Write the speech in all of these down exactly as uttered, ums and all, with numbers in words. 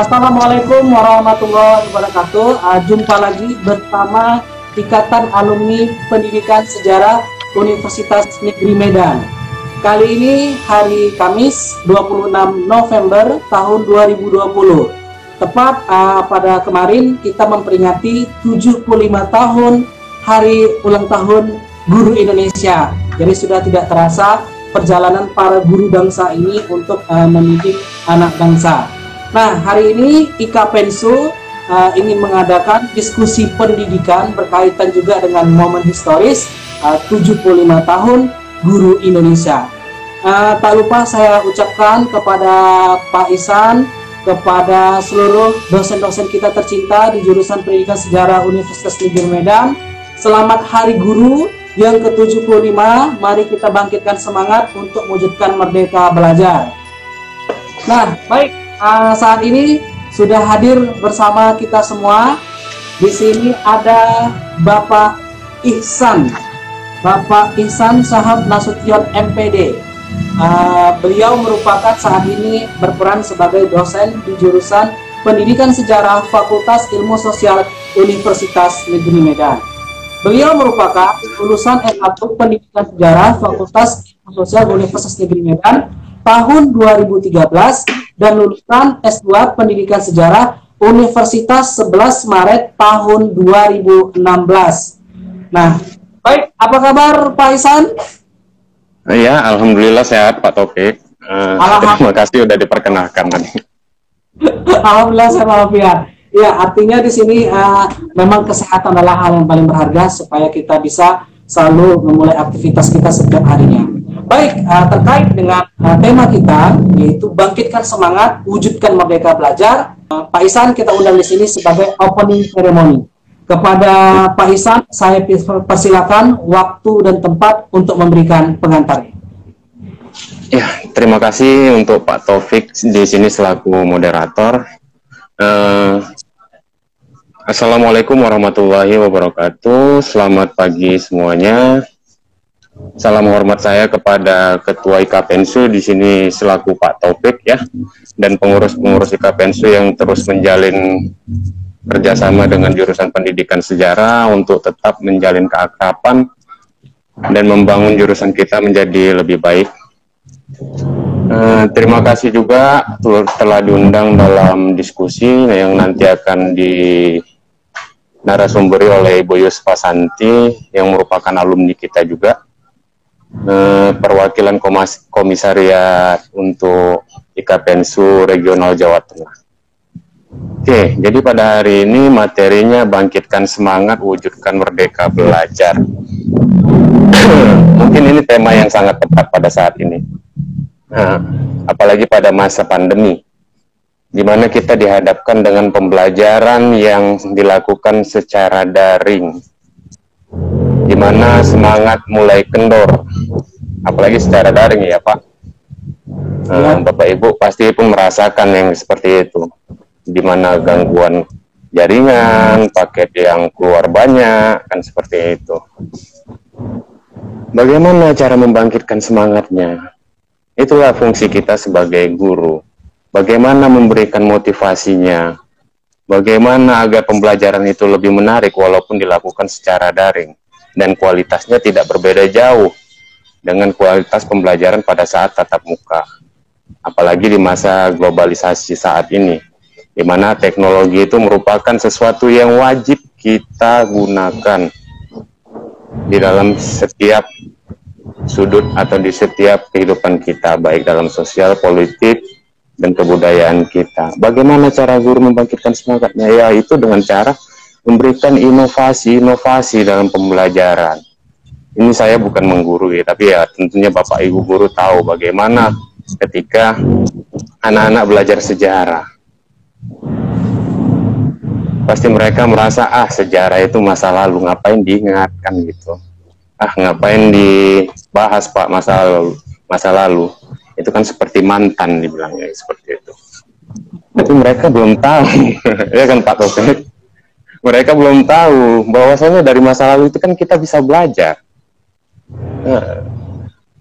Assalamualaikum warahmatullahi wabarakatuh. Uh, jumpa lagi bersama Ikatan Alumni Pendidikan Sejarah Universitas Negeri Medan. Kali ini hari Kamis dua puluh enam November tahun dua ribu dua puluh. Tepat uh, pada kemarin kita memperingati tujuh puluh lima tahun Hari Ulang Tahun Guru Indonesia. Jadi sudah tidak terasa perjalanan para guru bangsa ini untuk uh, mendidik anak bangsa. Nah, hari ini I K Pensu uh, ingin mengadakan diskusi pendidikan berkaitan juga dengan momen historis uh, tujuh puluh lima tahun Guru Indonesia. Uh, tak lupa saya ucapkan kepada Pak Ihsan, kepada seluruh dosen-dosen kita tercinta di jurusan Pendidikan Sejarah Universitas Negeri Medan, selamat Hari Guru yang ke tujuh puluh lima. Mari kita bangkitkan semangat untuk mewujudkan merdeka belajar. Nah, baik. Uh, saat ini sudah hadir bersama kita semua. Di sini ada Bapak Ihsan, Bapak Ihsan Sahab Nasution M P D. Uh, beliau merupakan saat ini berperan sebagai dosen di jurusan Pendidikan Sejarah Fakultas Ilmu Sosial Universitas Negeri Medan. Beliau merupakan lulusan S satu Pendidikan Sejarah Fakultas Ilmu Sosial Universitas Negeri Medan tahun dua ribu tiga belas dan lulusan S dua Pendidikan Sejarah Universitas sebelas Maret tahun dua ribu enam belas. Nah, baik, apa kabar Pak Ihsan? Iya, alhamdulillah sehat Pak Taufik. Uh, terima kasih sudah diperkenalkan tadi. Alhamdulillah sehat walafiat. Ya, artinya di sini uh, memang kesehatan adalah hal yang paling berharga supaya kita bisa selalu memulai aktivitas kita setiap harinya. Baik, uh, terkait dengan uh, tema kita, yaitu bangkitkan semangat, wujudkan merdeka belajar. Uh, Pak Ihsan kita undang di sini sebagai opening ceremony. Kepada Pak Ihsan, saya persilakan waktu dan tempat untuk memberikan pengantarnya. Ya, terima kasih untuk Pak Taufik di sini selaku moderator. Uh, Assalamualaikum warahmatullahi wabarakatuh. Selamat pagi semuanya. Salam hormat saya kepada Ketua I K Pensu di sini selaku Pak Taufik ya, dan pengurus-pengurus I K Pensu yang terus menjalin kerjasama dengan jurusan Pendidikan Sejarah untuk tetap menjalin keakraban dan membangun jurusan kita menjadi lebih baik. Uh, terima kasih juga telah diundang dalam diskusi yang nanti akan di narasumberi oleh Ibu Yusfa Santi yang merupakan alumni kita juga. Uh, perwakilan komas komisariat untuk I K Pensu Regional Jawa Tengah. Oke, jadi pada hari ini materinya bangkitkan semangat, wujudkan merdeka belajar. Mungkin ini tema yang sangat tepat pada saat ini. Nah, apalagi pada masa pandemi, di mana kita dihadapkan dengan pembelajaran yang dilakukan secara daring, di mana semangat mulai kendor, apalagi secara daring ya Pak. Nah, Bapak Ibu pasti pun merasakan yang seperti itu, di mana gangguan jaringan, paket yang keluar banyak, kan seperti itu. Bagaimana cara membangkitkan semangatnya? Itulah fungsi kita sebagai guru. Bagaimana memberikan motivasinya? Bagaimana agar pembelajaran itu lebih menarik walaupun dilakukan secara daring dan kualitasnya tidak berbeda jauh dengan kualitas pembelajaran pada saat tatap muka. Apalagi di masa globalisasi saat ini, di mana teknologi itu merupakan sesuatu yang wajib kita gunakan di dalam setiap sudut atau di setiap kehidupan kita, baik dalam sosial, politik, dan kebudayaan kita. Bagaimana cara guru membangkitkan semangatnya? Ya, itu dengan cara memberikan inovasi-inovasi dalam pembelajaran. Ini saya bukan menggurui, tapi ya tentunya Bapak Ibu guru tahu bagaimana ketika anak-anak belajar sejarah. Pasti mereka merasa, ah sejarah itu masa lalu, ngapain diingatkan gitu. Ah ngapain dibahas Pak masa lalu, masa lalu. Itu kan seperti mantan dibilangnya, seperti itu. Tapi mereka belum tahu, ya kan Pak Taufik? Mereka belum tahu bahwasanya dari masa lalu itu kan kita bisa belajar. Nah,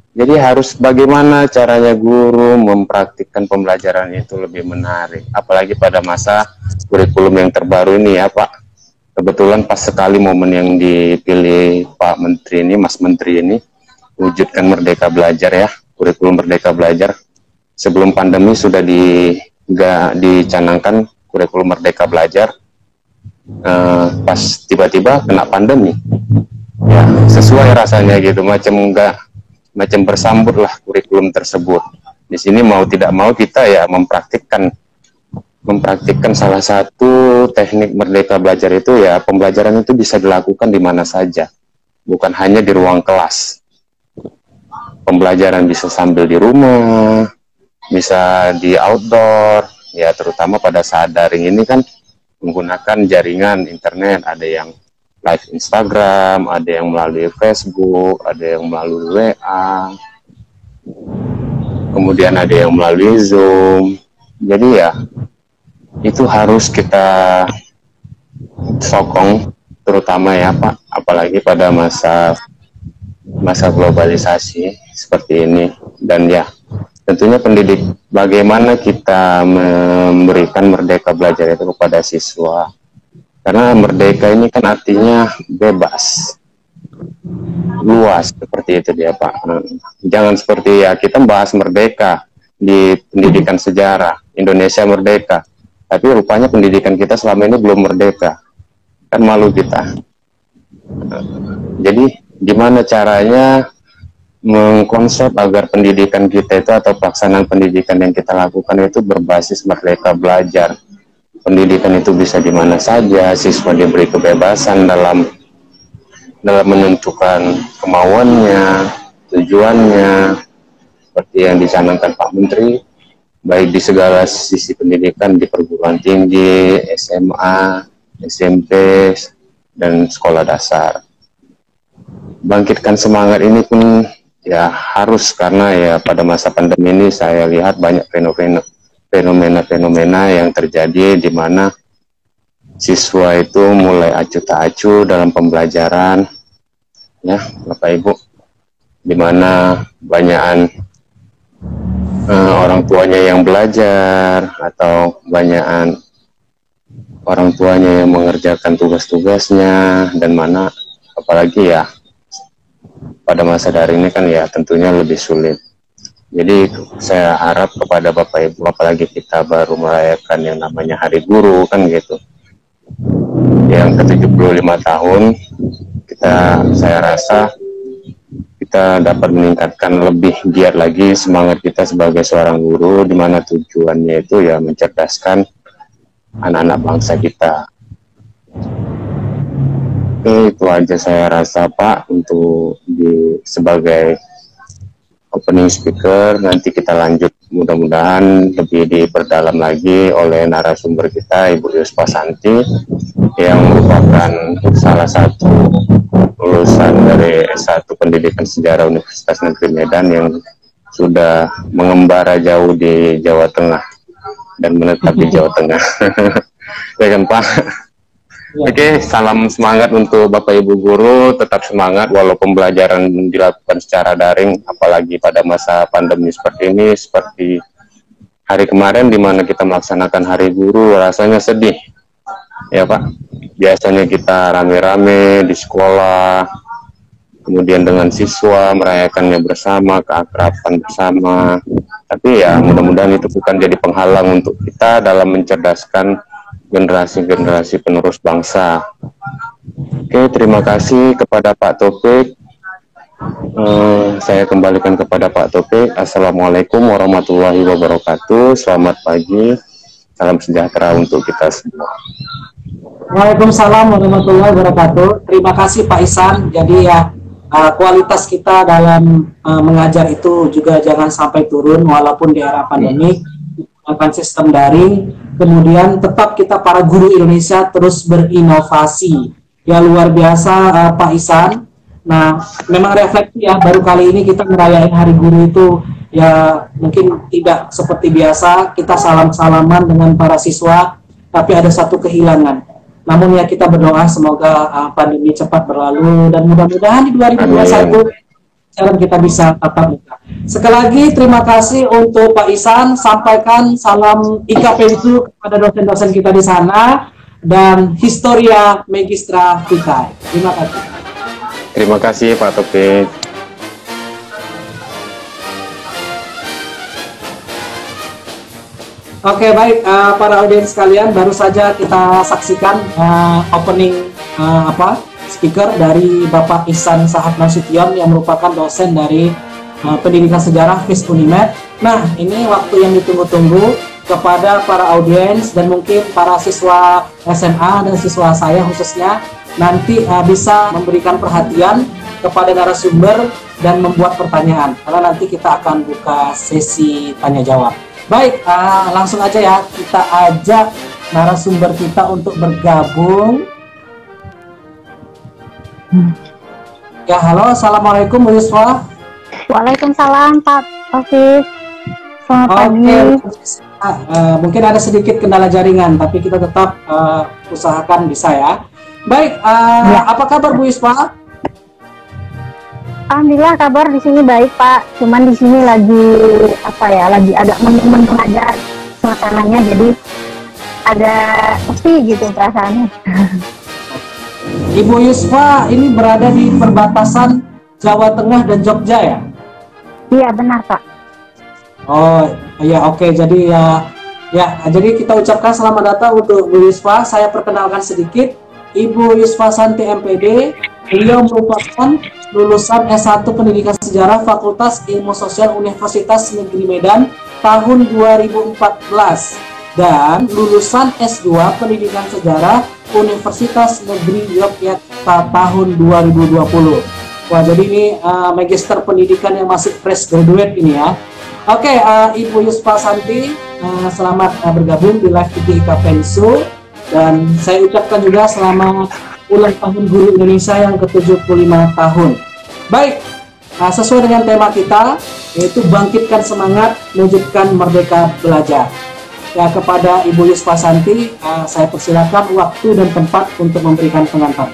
Jadi harus bagaimana caranya guru mempraktikkan pembelajaran itu lebih menarik. Apalagi pada masa kurikulum yang terbaru ini ya Pak. Kebetulan pas sekali momen yang dipilih Pak Menteri ini, Mas Menteri ini, wujudkan Merdeka Belajar ya, kurikulum Merdeka Belajar. Sebelum pandemi sudah di, gak dicanangkan kurikulum Merdeka Belajar. Uh, pas tiba-tiba kena pandemi. Ya, sesuai rasanya gitu, macam enggak macam bersambut lah kurikulum tersebut. Di sini mau tidak mau kita ya mempraktikkan mempraktikkan salah satu teknik Merdeka Belajar itu ya pembelajaran itu bisa dilakukan di mana saja, bukan hanya di ruang kelas. Pembelajaran bisa sambil di rumah, bisa di outdoor, ya terutama pada saat daring ini kan menggunakan jaringan internet, ada yang live Instagram, ada yang melalui Facebook, ada yang melalui W A, kemudian ada yang melalui Zoom. Jadi ya itu harus kita sokong, terutama ya Pak, apalagi pada masa masa globalisasi seperti ini. Dan ya tentunya pendidik, bagaimana kita memberikan Merdeka Belajar itu kepada siswa. Karena merdeka ini kan artinya bebas, luas, seperti itu dia Pak. Jangan seperti ya kita bahas merdeka di pendidikan sejarah, Indonesia merdeka, tapi rupanya pendidikan kita selama ini belum merdeka. Kan malu kita. Jadi gimana caranya mengkonsep agar pendidikan kita itu atau pelaksanaan pendidikan yang kita lakukan itu berbasis Merdeka Belajar. Pendidikan itu bisa di mana saja, siswa diberi kebebasan dalam dalam menentukan kemauannya, tujuannya, seperti yang dicanangkan Pak Menteri, baik di segala sisi pendidikan, di perguruan tinggi, S M A, S M P, dan sekolah dasar. Bangkitkan semangat ini pun ya harus, karena ya pada masa pandemi ini saya lihat banyak fenomena fenomena-fenomena yang terjadi di mana siswa itu mulai acuh tak acuh dalam pembelajaran, ya Bapak Ibu, di mana banyakan uh, orang tuanya yang belajar atau banyakan orang tuanya yang mengerjakan tugas-tugasnya, dan mana apalagi ya pada masa daring ini kan ya tentunya lebih sulit. Jadi saya harap kepada Bapak Ibu, apalagi kita baru merayakan yang namanya Hari Guru kan gitu, yang ke tujuh puluh lima tahun, kita saya rasa kita dapat meningkatkan lebih giat lagi semangat kita sebagai seorang guru, di mana tujuannya itu ya mencerdaskan anak-anak bangsa kita. Oke, itu aja saya rasa Pak untuk di sebagai opening speaker. Nanti kita lanjut, mudah-mudahan lebih diperdalam lagi oleh narasumber kita Ibu Yuspa Santi yang merupakan salah satu lulusan dari S satu Pendidikan Sejarah Universitas Negeri Medan yang sudah mengembara jauh di Jawa Tengah dan menetap di Jawa Tengah. Ya kan Pak? Ya. Oke, salam semangat untuk Bapak Ibu guru, tetap semangat walau pembelajaran dilakukan secara daring, apalagi pada masa pandemi seperti ini. Seperti hari kemarin di mana kita melaksanakan Hari Guru, rasanya sedih ya Pak. Biasanya kita rame-rame di sekolah, kemudian dengan siswa merayakannya bersama, keakraban bersama. Tapi ya mudah-mudahan itu bukan jadi penghalang untuk kita dalam mencerdaskan generasi-generasi penerus bangsa. Oke, terima kasih kepada Pak Taufik. Uh, saya kembalikan kepada Pak Taufik. Assalamualaikum warahmatullahi wabarakatuh. Selamat pagi, salam sejahtera untuk kita semua. Waalaikumsalam warahmatullahi wabarakatuh. Terima kasih Pak Ihsan. Jadi ya uh, kualitas kita dalam uh, mengajar itu juga jangan sampai turun walaupun di era pandemi, menggunakan sistem daring. Kemudian tetap kita para guru Indonesia terus berinovasi. Ya luar biasa uh, Pak Ihsan. Nah, memang refleksi ya, baru kali ini kita merayakan Hari Guru itu ya mungkin tidak seperti biasa, kita salam-salaman dengan para siswa, tapi ada satu kehilangan. Namun ya kita berdoa semoga uh, pandemi cepat berlalu, dan mudah-mudahan di dua ribu dua puluh satu pembelajaran kita bisa tatap muka. Sekali lagi terima kasih untuk Pak Ihsan, sampaikan salam Ika Pensu kepada dosen-dosen kita di sana dan Historia Magistra Vitae. Terima kasih. Terima kasih Pak Taufik. Oke, baik uh, para audiens sekalian, baru saja kita saksikan uh, opening uh, apa speaker dari Bapak Ihsan Sahat Nasution yang merupakan dosen dari uh, Pendidikan Sejarah F I S Unimed. Nah, ini waktu yang ditunggu-tunggu kepada para audiens dan mungkin para siswa S M A dan siswa saya khususnya nanti uh, bisa memberikan perhatian kepada narasumber dan membuat pertanyaan karena nanti kita akan buka sesi tanya jawab. Baik, uh, langsung aja ya, kita ajak narasumber kita untuk bergabung. Hmm. Ya, halo, Assalamualaikum Bu Yusfa. Waalaikumsalam Pak Taufik. Selamat Oke, pagi. uh, mungkin ada sedikit kendala jaringan, tapi kita tetap uh, usahakan bisa ya. Baik, uh, ya. Apa kabar Bu Yusfa? Alhamdulillah kabar di sini baik Pak. Cuman di sini lagi apa ya, lagi agak mendung aja suasananya, jadi ada sepi gitu perasaannya. Ibu Yusfa ini berada di perbatasan Jawa Tengah dan Jogja ya? Iya benar Pak. Oh iya, oke, jadi ya ya jadi kita ucapkan selamat datang untuk Bu Yusfa. Saya perkenalkan sedikit, Ibu Yusfa Santi M P D. Beliau merupakan lulusan S satu Pendidikan Sejarah Fakultas Ilmu Sosial Universitas Negeri Medan tahun dua ribu empat belas dan lulusan S dua Pendidikan Sejarah Universitas Negeri Yogyakarta tahun dua ribu dua puluh. Wah, jadi ini uh, magister pendidikan yang masih fresh graduate ini ya. Oke, uh, Ibu Yusfa Santi, uh, selamat uh, bergabung di live T V Ika Pensu, dan saya ucapkan juga selamat ulang tahun Guru Indonesia yang ke tujuh puluh lima tahun. Baik, nah, sesuai dengan tema kita, yaitu bangkitkan semangat, mewujudkan merdeka belajar. Ya, kepada Ibu Yusfa Santi, uh, saya persilakan waktu dan tempat untuk memberikan pengantar.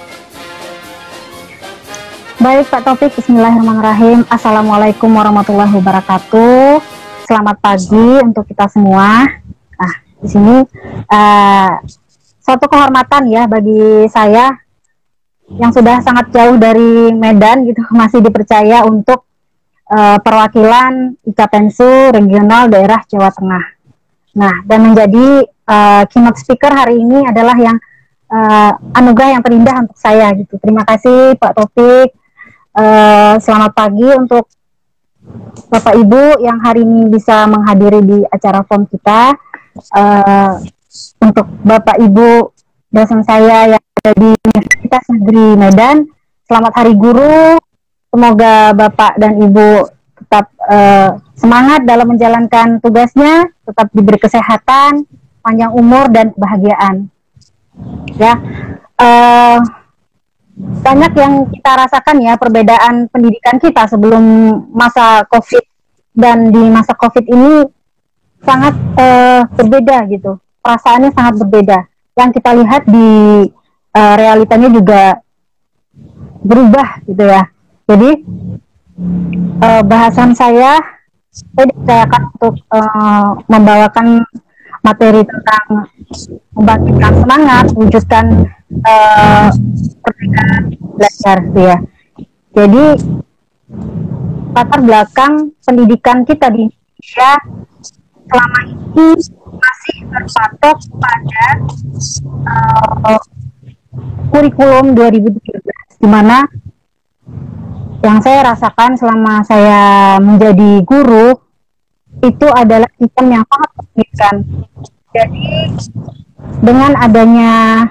Baik Pak Taufik, bismillahirrahmanirrahim. Assalamualaikum warahmatullahi wabarakatuh. Selamat pagi untuk kita semua. Nah, di sini uh, suatu kehormatan ya bagi saya yang sudah sangat jauh dari Medan gitu, masih dipercaya untuk uh, perwakilan Ika Pensu regional daerah Jawa Tengah. Nah, dan menjadi uh, keynote speaker hari ini adalah yang uh, anugerah yang terindah untuk saya gitu. Terima kasih Pak Taufik. Uh, selamat pagi untuk Bapak Ibu yang hari ini bisa menghadiri di acara F O M kita. Uh, Untuk Bapak Ibu dosen saya yang ada di Universitas Negeri Medan, selamat Hari Guru. Semoga Bapak dan Ibu tetap uh, semangat dalam menjalankan tugasnya, tetap diberi kesehatan, panjang umur dan kebahagiaan. Ya, uh, banyak yang kita rasakan ya perbedaan pendidikan kita sebelum masa COVID dan di masa COVID ini sangat uh, berbeda gitu. Perasaannya sangat berbeda. Yang kita lihat di uh, realitanya juga berubah gitu ya. Jadi uh, bahasan saya saya dipercayakan untuk uh, membawakan materi tentang membangkitkan semangat, wujudkan uh, merdeka belajar gitu ya. Jadi latar belakang pendidikan kita di Indonesia selama ini masih berpatok pada uh, kurikulum dua ribu tujuh belas, di mana yang saya rasakan selama saya menjadi guru itu adalah sistem yang sangat menyulitkan. Jadi dengan adanya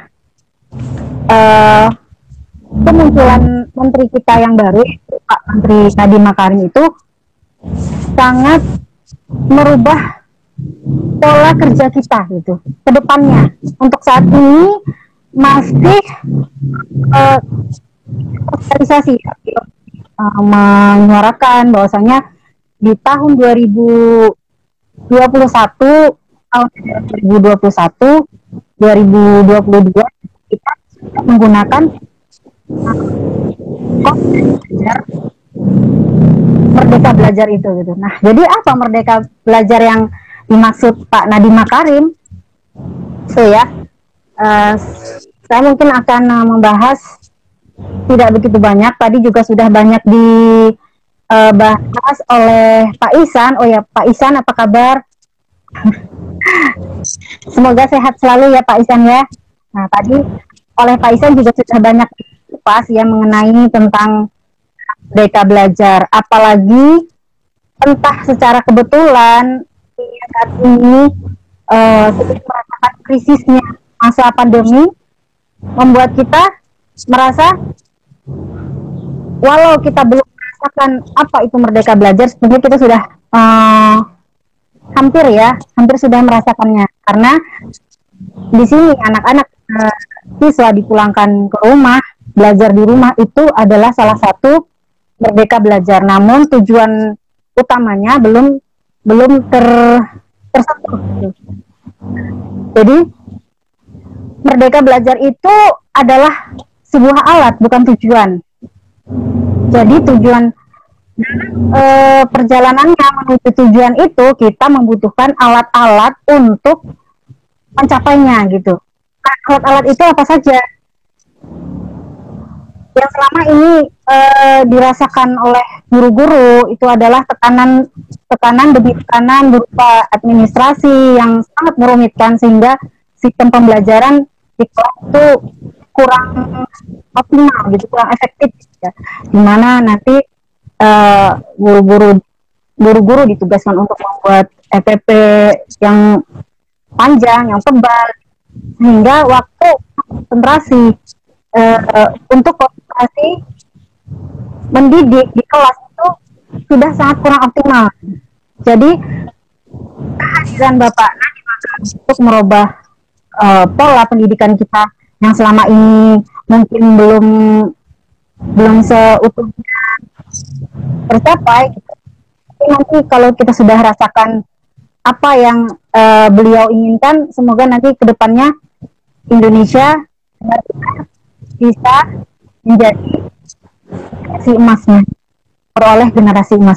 uh, kemunculan menteri kita yang baru, Pak Menteri Nadiem Makarim, itu sangat merubah pola kerja kita gitu ke depannya. Untuk saat ini masih uh, sosialisasi uh, menyuarakan bahwasanya di tahun dua ribu dua puluh satu tahun dua ribu dua puluh satu dua ribu dua puluh dua kita menggunakan uh, merdeka belajar itu gitu. Nah, jadi apa merdeka belajar yang dimaksud Pak Nadiem Makarim? So ya, uh, saya mungkin akan uh, membahas tidak begitu banyak. Tadi juga sudah banyak dibahas oleh Pak Ihsan. Oh ya, Pak Ihsan apa kabar? Semoga sehat selalu ya Pak Ihsan ya. Nah, tadi oleh Pak Ihsan juga sudah banyak dikupas ya mengenai tentang merdeka belajar. Apalagi entah secara kebetulan saat ini uh, merasakan krisisnya masa pandemi membuat kita merasa walau kita belum merasakan apa itu merdeka belajar, sebenarnya kita sudah uh, hampir ya, hampir sudah merasakannya. Karena di sini anak-anak uh, siswa dipulangkan ke rumah, belajar di rumah itu adalah salah satu merdeka belajar. Namun tujuan utamanya belum belum ter tersentuh. Jadi merdeka belajar itu adalah sebuah alat, bukan tujuan. Jadi tujuan e, perjalanannya menuju tujuan itu kita membutuhkan alat-alat untuk mencapainya gitu. Alat-alat itu apa saja? Yang selama ini e, dirasakan oleh guru-guru itu adalah tekanan tekanan demi tekanan berupa administrasi yang sangat merumitkan sehingga sistem pembelajaran di kelas itu kurang optimal gitu, kurang efektif ya. Dimana nanti uh, guru-guru guru-guru ditugaskan untuk membuat E P P yang panjang, yang tebal, sehingga waktu konsentrasi uh, uh, untuk konsentrasi mendidik di kelas itu sudah sangat kurang optimal. Jadi kehadiran Bapak Nadiem Makarim untuk merubah uh, pola pendidikan kita yang selama ini mungkin belum belum seutuhnya tercapai. Tapi nanti kalau kita sudah rasakan apa yang uh, beliau inginkan, semoga nanti kedepannya Indonesia bisa menjadi generasi emasnya, peroleh generasi emas.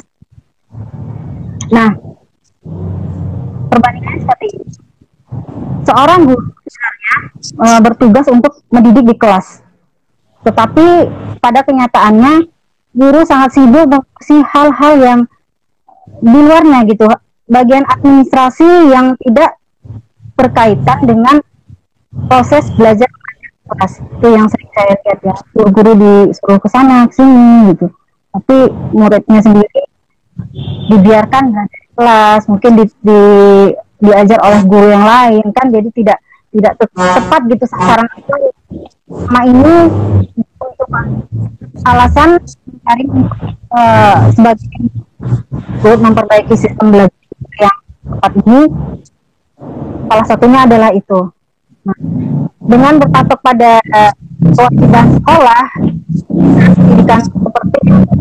Nah, perbandingannya seperti ini. Seorang guru sebenarnya e, bertugas untuk mendidik di kelas, tetapi pada kenyataannya guru sangat sibuk mengurusi hal-hal yang di luarnya gitu, bagian administrasi yang tidak berkaitan dengan proses belajar di kelas. Itu yang sering saya lihat ya, guru-guru disuruh ke sana ke sini gitu, tapi muridnya sendiri dibiarkan belajar di kelas, mungkin di, di diajar oleh guru yang lain kan, jadi tidak tidak tepat gitu sasaran itu. Sama ini untuk alasan mencari uh, sebagai untuk memperbaiki sistem belajar yang tepat ini, salah satunya adalah itu. Nah, dengan berpatok pada uh, kewajiban sekolah pendidikan seperti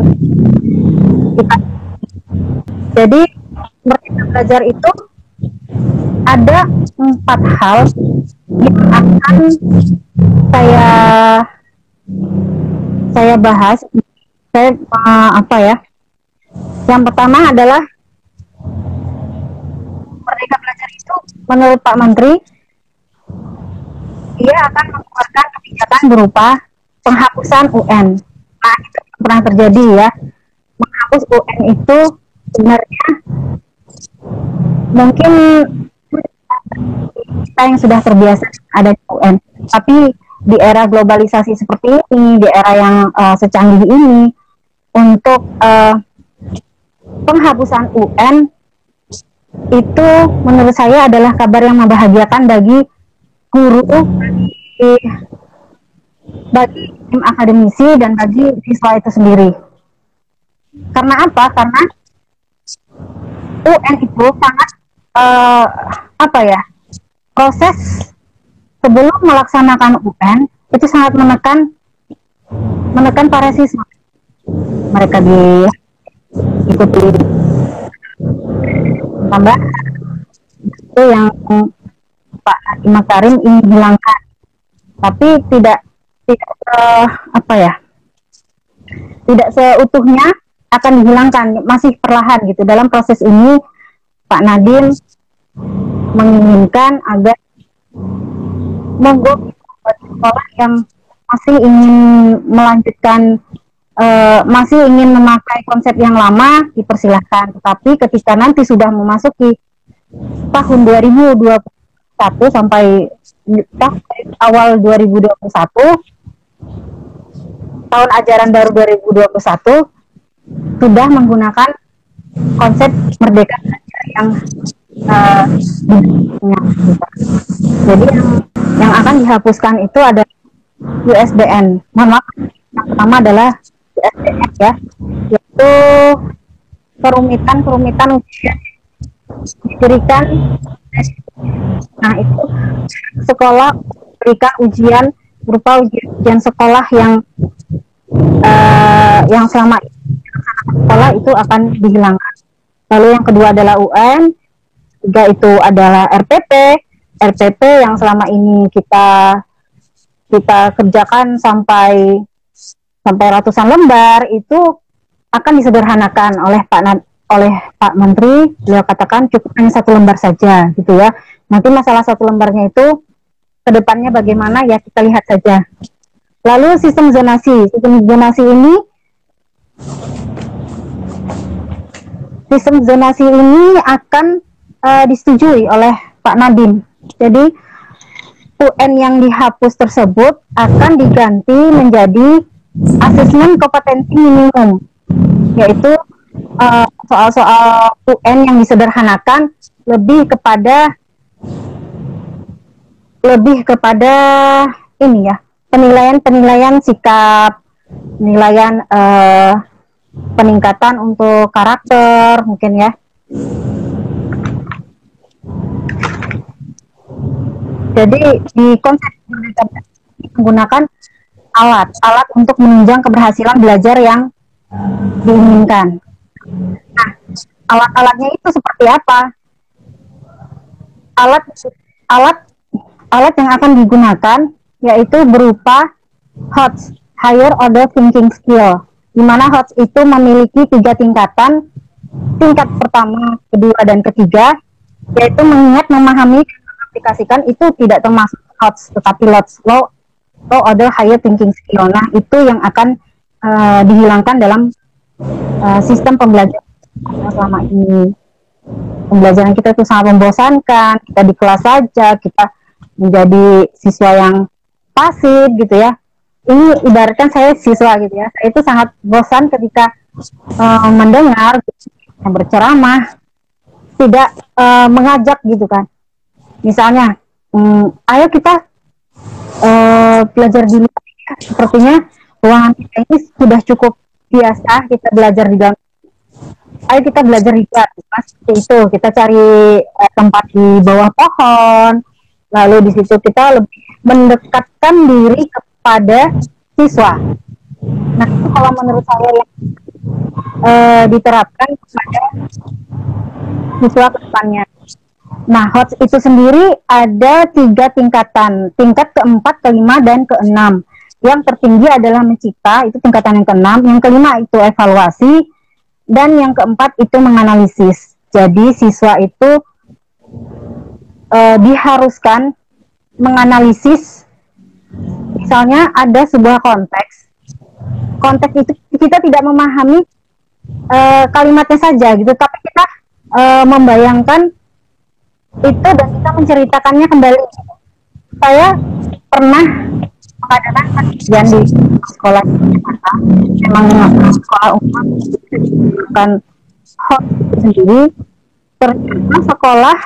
kita, jadi merdeka belajar itu ada empat hal yang akan saya saya bahas. Saya uh, apa ya? Yang pertama adalah merdeka belajar itu menurut Pak Menteri dia akan mengeluarkan kebijakan berupa penghapusan U N. Nah, itu pernah terjadi ya. Menghapus U N itu sebenarnya mungkin kita yang sudah terbiasa ada U N, tapi di era globalisasi seperti ini, di era yang uh, secanggih ini, untuk uh, penghapusan U N itu menurut saya adalah kabar yang membahagiakan bagi guru, bagi, bagi tim akademisi, dan bagi siswa itu sendiri. Karena apa? Karena U N itu sangat uh, apa ya, proses sebelum melaksanakan U N itu sangat menekan menekan para siswa. Mereka diikuti tambah itu yang Pak Nadiem Makarim ingin hilangkan, tapi tidak tidak uh, apa ya tidak seutuhnya akan dihilangkan, masih perlahan gitu. Dalam proses ini Pak Nadiem menginginkan agar monggo sekolah yang masih ingin melanjutkan, uh, masih ingin memakai konsep yang lama dipersilahkan. Tetapi ketika nanti sudah memasuki tahun dua ribu dua puluh satu sampai awal dua ribu dua puluh satu, tahun ajaran baru dua ribu dua puluh satu, sudah menggunakan konsep merdeka belajar yang uh, jadi yang, yang akan dihapuskan itu ada U S B N. Mohon maaf, yang pertama adalah U S B N ya, yaitu kerumitan-kerumitan ujian diberikan. Nah itu sekolah berikan ujian berupa ujian, ujian sekolah yang uh, yang selama sekolah itu akan dihilangkan. Lalu yang kedua adalah U N, tiga itu adalah R P P. R P P yang selama ini kita kita kerjakan sampai sampai ratusan lembar itu akan disederhanakan oleh Pak Nad, oleh Pak Menteri. Beliau katakan cukup hanya satu lembar saja gitu ya. Nanti masalah satu lembarnya itu kedepannya bagaimana ya kita lihat saja. Lalu sistem zonasi, sistem zonasi ini sistem zonasi ini akan uh, disetujui oleh Pak Nadiem. Jadi U N yang dihapus tersebut akan diganti menjadi asesmen kompetensi minimum, yaitu uh, soal-soal U N yang disederhanakan lebih kepada lebih kepada ini ya, penilaian-penilaian sikap, penilaian uh, peningkatan untuk karakter mungkin ya. Jadi di konsep menggunakan alat, alat untuk menunjang keberhasilan belajar yang diinginkan. Nah, alat-alatnya itu seperti apa? Alat, alat, alat yang akan digunakan yaitu berupa H O T S, Higher Order Thinking Skill, di mana H O T S itu memiliki tiga tingkatan. Tingkat pertama, kedua, dan ketiga, yaitu mengingat, memahami, aplikasikan itu tidak termasuk H O T S, tetapi L O T S, Low, Low Order Higher Thinking Skill. Nah, itu yang akan uh, dihilangkan dalam uh, sistem pembelajaran selama ini. Pembelajaran kita itu sangat membosankan, kita di kelas saja, kita menjadi siswa yang pasif gitu ya. Ini ibaratkan saya siswa gitu ya, saya itu sangat bosan ketika uh, mendengar yang berceramah, tidak uh, mengajak gitu kan. Misalnya, um, ayo kita uh, belajar di luar. Sepertinya ruangan kita ini sudah cukup biasa kita belajar di dalam. Ayo kita belajar di luar. Seperti itu, kita cari uh, tempat di bawah pohon. Lalu di situ kita lebih mendekatkan diri kepada siswa. Nah, itu kalau menurut saya yang uh, diterapkan kepada siswa ke depannya. Nah, H O T S itu sendiri ada tiga tingkatan, tingkat keempat, kelima, dan keenam. Yang tertinggi adalah mencipta, itu tingkatan yang keenam. Yang kelima itu evaluasi, dan yang keempat itu menganalisis. Jadi siswa itu e, diharuskan menganalisis, misalnya ada sebuah konteks. Konteks itu kita tidak memahami e, kalimatnya saja, gitu, tapi kita e, membayangkan itu dan kita menceritakannya kembali. Saya pernah mengadakan kajian di sekolah di Jakarta, memang sekolah umum bukan H O T S sendiri. Ternyata sekolah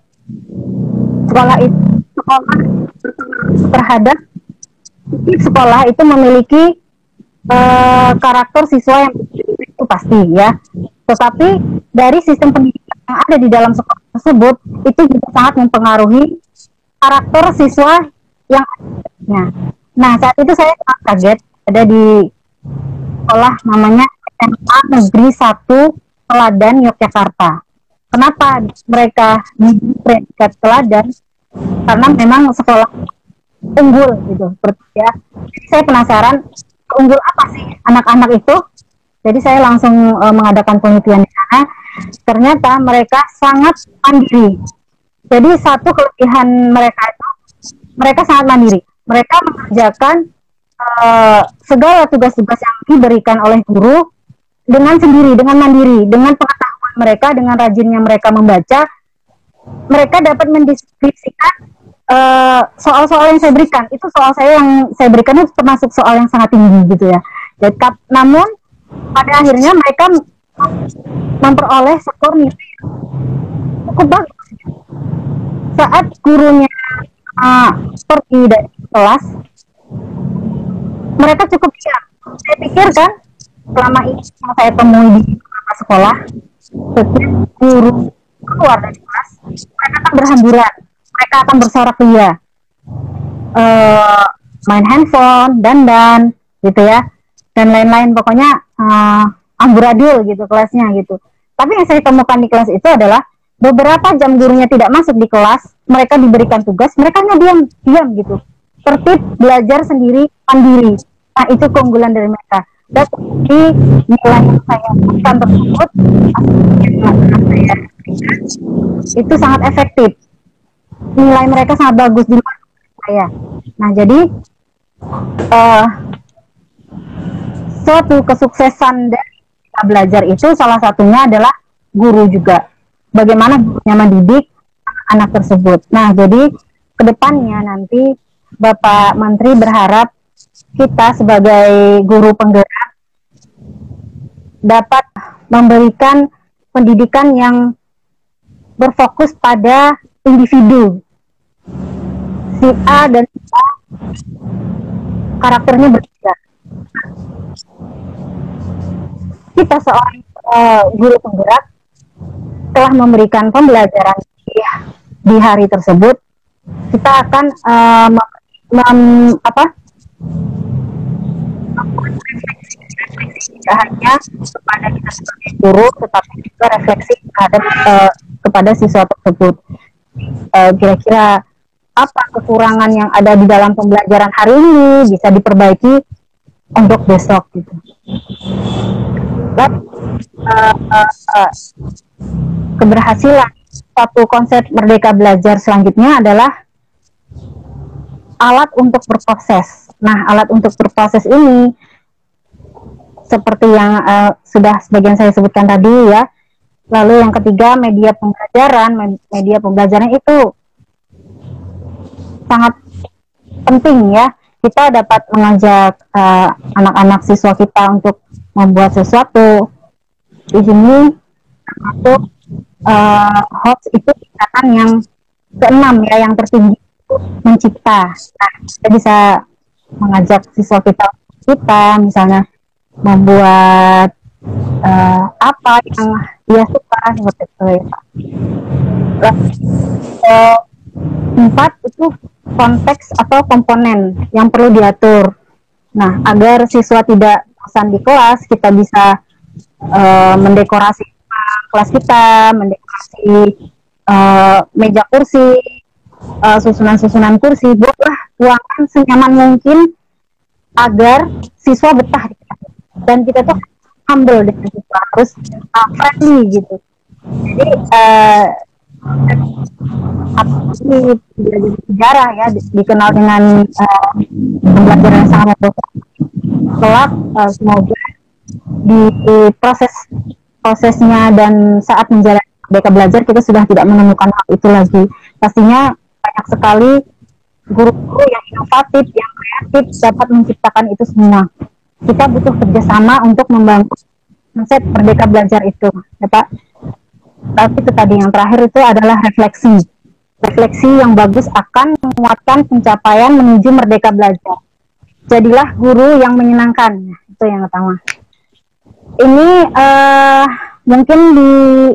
sekolah itu sekolah terhadap sekolah itu memiliki uh, karakter siswa yang itu pasti ya. Tetapi dari sistem pendidikan yang ada di dalam sekolah tersebut itu juga sangat mempengaruhi karakter siswa yang ada. Nah, saat itu saya sangat kaget ada di sekolah namanya S M A Negeri satu Teladan Yogyakarta. Kenapa mereka predikat teladan? Karena memang sekolah unggul gitu, seperti ya. Saya penasaran unggul apa sih anak-anak itu Jadi saya langsung uh, mengadakan penelitian di sana. Ternyata mereka sangat mandiri. Jadi satu kelebihan mereka itu, mereka sangat mandiri. Mereka mengerjakan uh, segala tugas-tugas yang diberikan oleh guru dengan sendiri, dengan mandiri, dengan pengetahuan mereka, dengan rajinnya mereka membaca, mereka dapat mendeskripsikan uh, soal-soal yang saya berikan. Itu soal saya yang saya berikan itu termasuk soal yang sangat tinggi gitu ya. Jadi, namun pada akhirnya mereka memperoleh skor nilai cukup bagus. Saat gurunya uh, pergi dari kelas, mereka cukup siap. Saya pikir kan, selama ini yang saya temui di beberapa sekolah, setiap guru keluar dari kelas, mereka akan berhamburan, mereka akan bersorak-ria, uh, main handphone, dandan, gitu ya, dan lain-lain. Pokoknya uh, amburadul gitu kelasnya gitu. Tapi yang saya temukan di kelas itu adalah beberapa jam gurunya tidak masuk di kelas, mereka diberikan tugas, mereka hanya diam, diam gitu, tertib, belajar sendiri, mandiri. Nah, itu keunggulan dari mereka. Dan di nilai yang saya berikan tersebut, yang saya itu sangat efektif. Nilai mereka sangat bagus di luar saya. Nah, jadi uh, suatu kesuksesan dari kita belajar itu salah satunya adalah guru juga. Bagaimana gurunya mendidik anak tersebut. Nah, jadi kedepannya nanti Bapak Menteri berharap kita sebagai guru penggerak dapat memberikan pendidikan yang berfokus pada individu. Si A dan si A karakternya berbeda. Kita seorang uh, guru penggerak telah memberikan pembelajaran di, di hari tersebut, kita akan uh, mem, mem, apa refleksi tidak hanya kepada kita sebagai guru, tetapi juga refleksi terhadap uh, kepada siswa tersebut. Uh, kira-kira apa kekurangan yang ada di dalam pembelajaran hari ini bisa diperbaiki untuk besok gitu. Dan, uh, uh, uh, keberhasilan satu konsep Merdeka Belajar selanjutnya adalah alat untuk berproses. Nah, alat untuk berproses ini seperti yang uh, sudah sebagian saya sebutkan tadi ya. Lalu yang ketiga, media pembelajaran. Media pembelajaran itu sangat penting ya. Kita dapat mengajak uh, anak-anak siswa kita untuk membuat sesuatu. Di sini untuk uh, host itu tingkatan yang keenam ya, yang tertinggi itu mencipta. Nah, kita bisa mengajak siswa kita kita misalnya membuat uh, apa yang dia suka seperti itu ya Pak. Uh, empat itu konteks atau komponen yang perlu diatur. Nah, agar siswa tidak bosan di kelas, kita bisa uh, mendekorasi kelas kita, mendekorasi uh, meja kursi, uh, susunan-susunan kursi, buatlah ruangan senyaman mungkin agar siswa betah di kelas. Dan kita tuh humble dengan siswa, harus uh, friendly gitu. Jadi uh, ini belajar sejarah ya, di, dikenal dengan uh, pembelajaran yang sangat membosankan. Kelak uh, semoga di, di proses prosesnya dan saat menjalani Merdeka Belajar kita sudah tidak menemukan hal itu lagi. Pastinya banyak sekali guru-guru yang inovatif, yang kreatif dapat menciptakan itu semua. Kita butuh kerjasama untuk membangun konsep Merdeka Belajar itu, ya Pak. Tapi itu tadi yang terakhir itu adalah refleksi. Refleksi yang bagus akan menguatkan pencapaian menuju Merdeka Belajar. Jadilah guru yang menyenangkan, itu yang pertama. Ini uh, mungkin di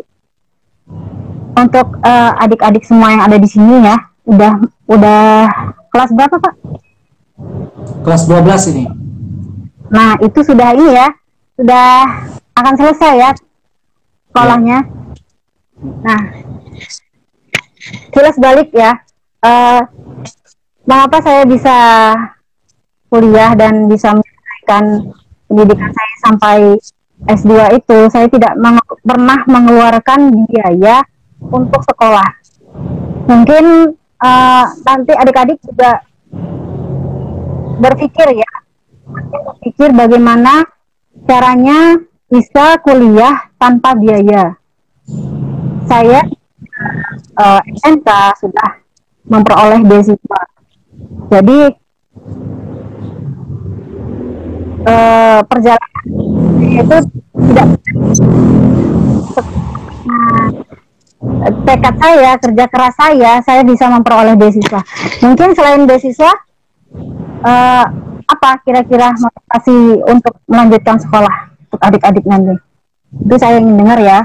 untuk uh, adik-adik semua yang ada di sini ya, udah udah kelas berapa Pak? Kelas dua belas ini. Nah, itu sudah ini ya, sudah akan selesai ya sekolahnya. Nah, jelas balik ya, uh, mengapa saya bisa kuliah dan bisa menyelesaikan pendidikan saya sampai S dua itu saya tidak meng pernah mengeluarkan biaya untuk sekolah. Mungkin uh, nanti adik-adik juga berpikir ya, berpikir bagaimana caranya bisa kuliah tanpa biaya. Saya uh, S M K sudah memperoleh beasiswa. Jadi uh, perjalanan itu tidak tekad saya, kerja keras saya, saya bisa memperoleh beasiswa. Mungkin selain beasiswa, uh, apa kira-kira motivasi untuk melanjutkan sekolah untuk adik-adik nanti? Itu saya ingin dengar ya.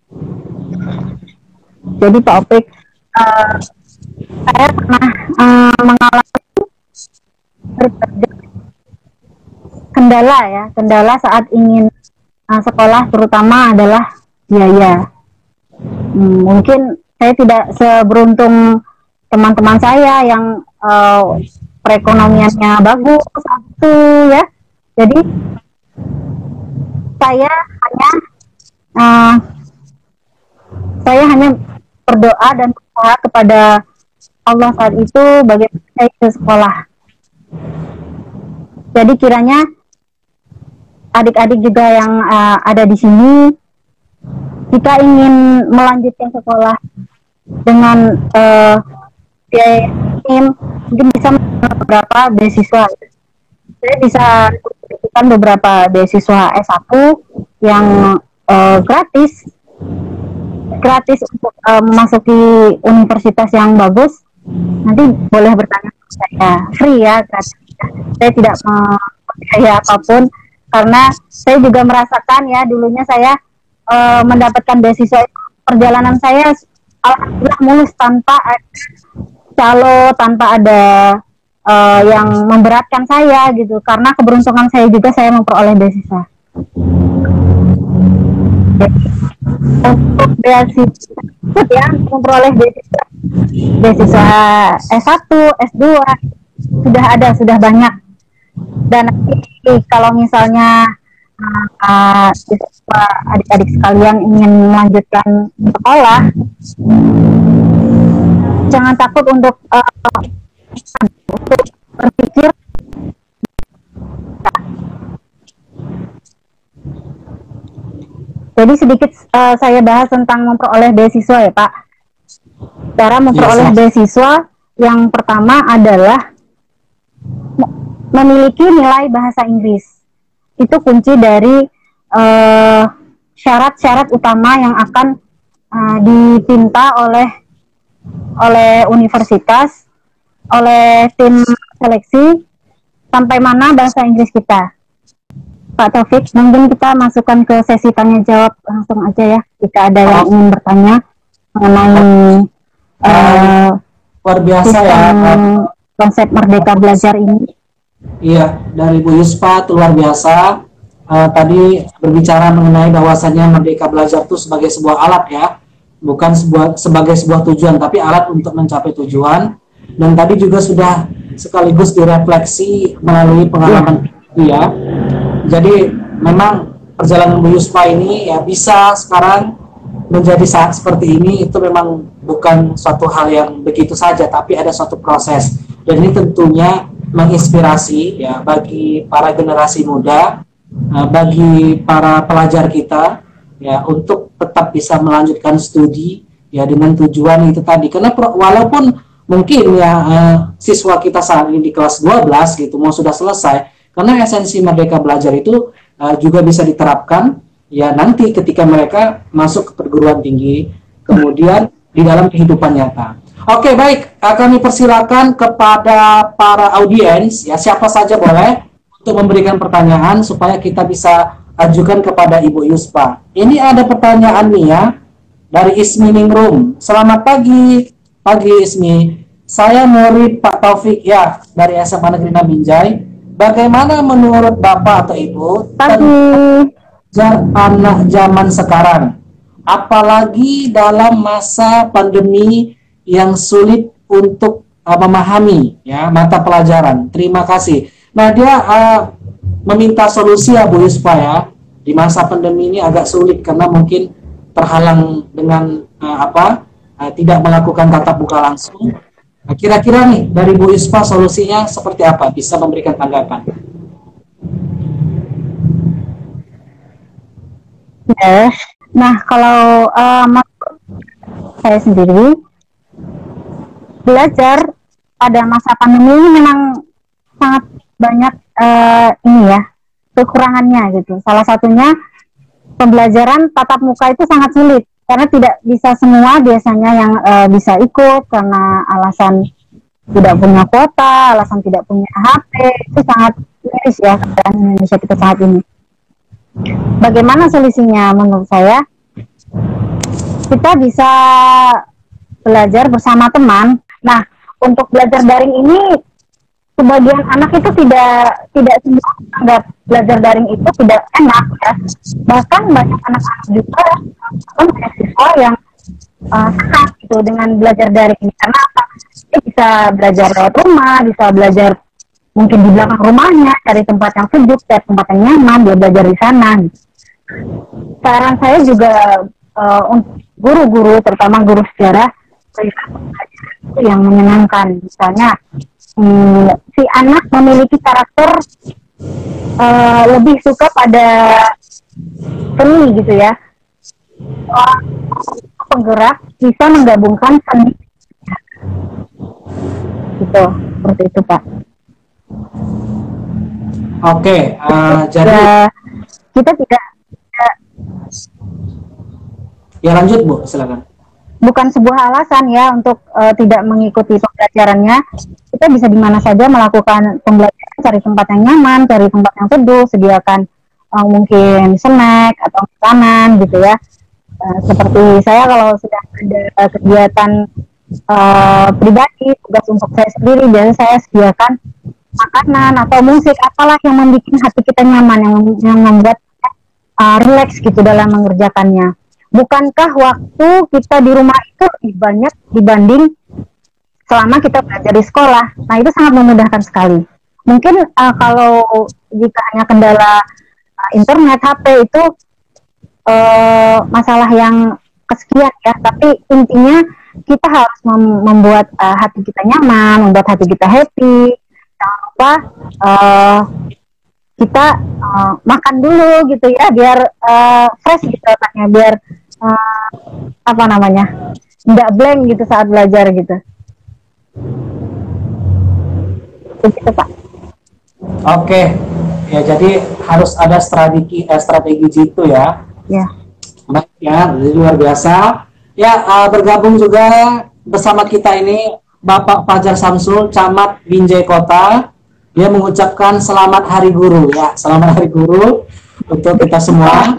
Jadi Pak Opik, uh, saya pernah uh, mengalami kendala ya, kendala saat ingin uh, sekolah, terutama adalah biaya. Hmm, mungkin saya tidak seberuntung teman-teman saya yang uh, perekonomiannya bagus, satu ya. Jadi saya hanya uh, saya hanya berdoa dan berdoa kepada Allah saat itu bagaimana saya ke sekolah. Jadi kiranya adik-adik juga yang uh, ada di sini, jika ingin melanjutkan sekolah dengan uh, biaya minim, mungkin bisa beberapa beasiswa. Saya bisa memberikan beberapa beasiswa S satu yang uh, gratis, gratis untuk uh, memasuki universitas yang bagus. Nanti boleh bertanya ke saya, free ya, gratis. Saya tidak membiayai apapun, karena saya juga merasakan ya, dulunya saya uh, mendapatkan beasiswa, perjalanan saya alhamdulillah mulus tanpa ada calo, tanpa ada uh, yang memberatkan saya gitu, karena keberuntungan saya juga saya memperoleh beasiswa. Jadi, untuk beasiswa ya, memperoleh beasiswa beasiswa S satu, S dua sudah ada, sudah banyak. Dan nanti kalau misalnya uh, uh, adik-adik sekalian ingin melanjutkan sekolah, jangan takut untuk uh, untuk berpikir. Jadi sedikit uh, saya bahas tentang memperoleh beasiswa ya Pak. Cara memperoleh yes, beasiswa yang pertama adalah memiliki nilai bahasa Inggris. Itu kunci dari syarat-syarat uh, utama yang akan uh, dipinta oleh oleh universitas, oleh tim seleksi, sampai mana bahasa Inggris kita. Pak Taufik, mungkin kita masukkan ke sesi tanya jawab langsung aja ya, jika ada yang ingin bertanya mengenai uh, luar biasa ya konsep Merdeka Belajar ini. Iya, dari Bu Yuspa itu luar biasa. Uh, tadi berbicara mengenai bahwasannya Merdeka Belajar itu sebagai sebuah alat ya, bukan sebuah sebagai sebuah tujuan, tapi alat untuk mencapai tujuan. Dan tadi juga sudah sekaligus direfleksi melalui pengalaman ya. ya. Jadi memang perjalanan Bu Yuspa ini ya bisa sekarang menjadi saat seperti ini, itu memang bukan suatu hal yang begitu saja, tapi ada suatu proses. Dan ini tentunya menginspirasi ya bagi para generasi muda, bagi para pelajar kita ya, untuk tetap bisa melanjutkan studi ya dengan tujuan itu tadi. Karena walaupun mungkin ya uh, siswa kita saat ini di kelas dua belas gitu mau sudah selesai, karena esensi Merdeka Belajar itu uh, juga bisa diterapkan ya nanti ketika mereka masuk ke perguruan tinggi, kemudian di dalam kehidupan nyata. Oke, baik, kami persilakan kepada para audiens ya, siapa saja boleh untuk memberikan pertanyaan supaya kita bisa ajukan kepada Ibu Yuspa. Ini ada pertanyaan nih ya dari Ismi Ningrum. Selamat pagi, pagi Ismi. Saya murid Pak Taufik ya dari S M A Negeri Binjai. Bagaimana menurut Bapak atau Ibu tentang anak zaman sekarang, apalagi dalam masa pandemi yang sulit untuk uh, memahami ya mata pelajaran? Terima kasih. Nah, dia uh, meminta solusi ya Bu Yuspa ya. di masa pandemi ini agak sulit karena mungkin terhalang dengan uh, apa uh, tidak melakukan tatap muka langsung. Nah, kira-kira nih dari Bu Yusfa solusinya seperti apa? Bisa memberikan tanggapan? Ya. Nah, kalau uh, saya sendiri belajar pada masa pandemi ini memang sangat banyak uh, ini ya kekurangannya gitu. Salah satunya pembelajaran tatap muka itu sangat sulit karena tidak bisa semua biasanya yang uh, bisa ikut karena alasan tidak punya kuota, alasan tidak punya H P. Itu sangat miris ya keadaan Indonesia kita saat ini. Bagaimana solusinya menurut saya? Kita bisa belajar bersama teman. Nah, untuk belajar daring ini sebagian anak itu tidak tidak semua anggap belajar daring itu tidak enak ya. Bahkan banyak anak-anak juga kan mahasiswa yang uh, senang gitu dengan belajar daring ini karena apa? Dia bisa belajar lewat rumah, bisa belajar mungkin di belakang rumahnya, cari tempat yang sejuk, cari tempat yang nyaman, dia belajar di sana. Saran saya juga uh, untuk guru-guru, terutama guru sejarah, yang menyenangkan. Misalnya Hmm, si anak memiliki karakter uh, lebih suka pada seni gitu ya. Orang penggerak bisa menggabungkan seni gitu, seperti itu Pak. Oke, uh, jadi ya, kita tidak, tidak ya lanjut Bu, silakan. Bukan sebuah alasan ya untuk uh, tidak mengikuti pembelajarannya. Kita bisa di mana saja melakukan pembelajaran, cari tempat yang nyaman, cari tempat yang teduh, sediakan uh, mungkin snack atau makanan gitu ya. Uh, seperti saya kalau sedang ada uh, kegiatan uh, pribadi, tugas untuk saya sendiri, biasanya saya sediakan makanan atau musik, apalah yang membuat hati kita nyaman, yang, yang membuat uh, rileks gitu dalam mengerjakannya. Bukankah waktu kita di rumah itu lebih banyak dibanding selama kita belajar di sekolah? Nah, itu sangat memudahkan sekali. Mungkin uh, kalau jika hanya kendala uh, internet, H P itu uh, masalah yang kesekian ya. Tapi intinya kita harus mem membuat uh, hati kita nyaman, membuat hati kita happy. Jangan lupa uh, kita uh, makan dulu gitu ya, biar uh, fresh gitu otaknya, biar Uh, apa namanya tidak blank gitu saat belajar gitu. Begitu Pak. Oke, ya jadi harus ada strategi eh, strategi jitu ya. Ya. Baik ya, luar biasa. Ya uh, bergabung juga bersama kita ini Bapak Fajar Samsul, Camat Binjai Kota. Dia mengucapkan selamat Hari Guru ya, selamat Hari Guru untuk kita semua.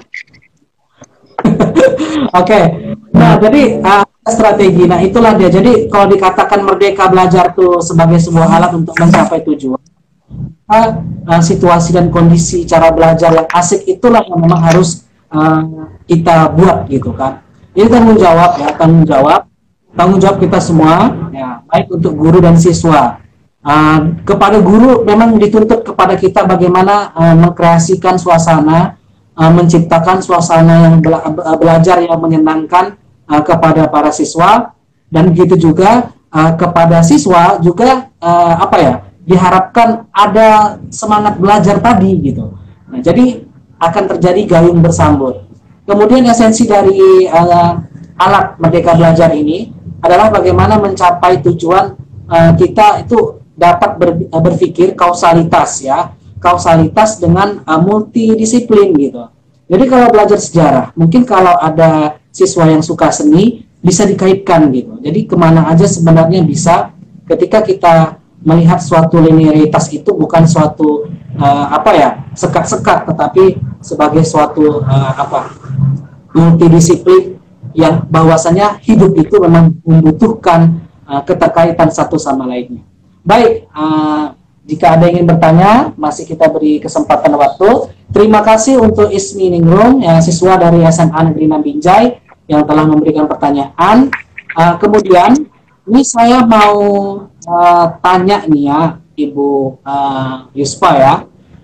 Oke, okay. Nah jadi uh, strategi, nah itulah dia. Jadi kalau dikatakan merdeka belajar tuh sebagai sebuah alat untuk mencapai tujuan, uh, uh, situasi dan kondisi cara belajar yang asik itulah yang memang harus uh, kita buat gitu kan. Ini tanggung jawab ya, tanggung jawab, tanggung jawab kita semua, ya baik untuk guru dan siswa. Uh, kepada guru memang dituntut kepada kita bagaimana uh, mengkreasikan suasana. Uh, menciptakan suasana yang bela belajar yang menyenangkan uh, kepada para siswa, dan begitu juga uh, kepada siswa juga uh, apa ya diharapkan ada semangat belajar tadi gitu. Nah, jadi akan terjadi gayung bersambut. Kemudian esensi dari uh, alat Merdeka Belajar ini adalah bagaimana mencapai tujuan uh, kita itu dapat ber berpikir kausalitas ya. kausalitas dengan uh, multidisiplin gitu. Jadi kalau belajar sejarah, mungkin kalau ada siswa yang suka seni, bisa dikaitkan gitu. Jadi kemana aja sebenarnya bisa ketika kita melihat suatu linearitas itu bukan suatu uh, apa ya sekat-sekat, tetapi sebagai suatu uh, apa multidisiplin yang bahwasanya hidup itu memang membutuhkan uh, keterkaitan satu sama lainnya. Baik. Uh, Jika ada yang ingin bertanya, masih kita beri kesempatan waktu. Terima kasih untuk Ismi Ningrum, ya, siswa dari S M A Negeri enam Binjai yang telah memberikan pertanyaan. Uh, kemudian, ini saya mau uh, tanya nih ya, Ibu uh, Yusfa ya.